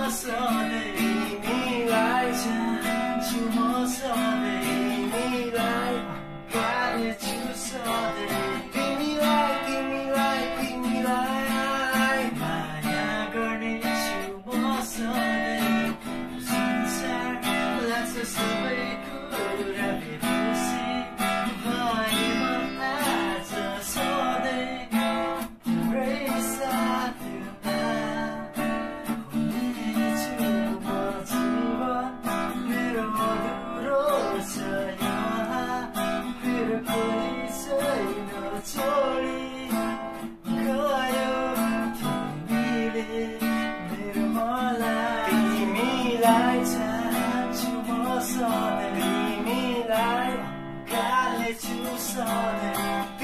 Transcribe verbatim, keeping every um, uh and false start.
मसँदै तिमीलाई चाहन्छु म सधैँ तिमीलाई गालेछु सधैँ तिमीलाई तिमीलाई तिमीलाई माया गर्नेछु म सधैँ संसार लाग्छ सबै कुरा बेहोसी भए म आज सधैँ तिम्रै साथमा हुनेछु म जीवन मेरो अधुरो छ यहाँ फेरि कोही छैन छोडी गयो तिमीले मेरो मलाई तिमीलाई चाहन्छु म सधैँ तिमीलाई गालेछु सधैँ